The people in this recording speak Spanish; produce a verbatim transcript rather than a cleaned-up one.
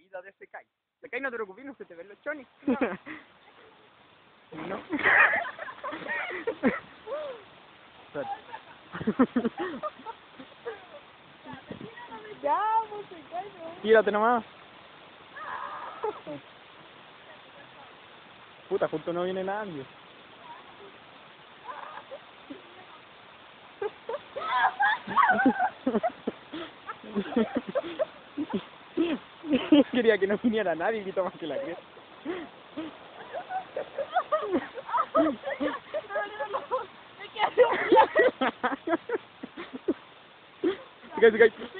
salida de ese Kai. De Kai no te preocupes, no se te ven los chonis. No. No. Ya, pues se cae, ¿no? Tírate nomás. Puta, justo no viene nadie. Quería que no viniera nadie, invito más que la cresta. Se cae, se cae.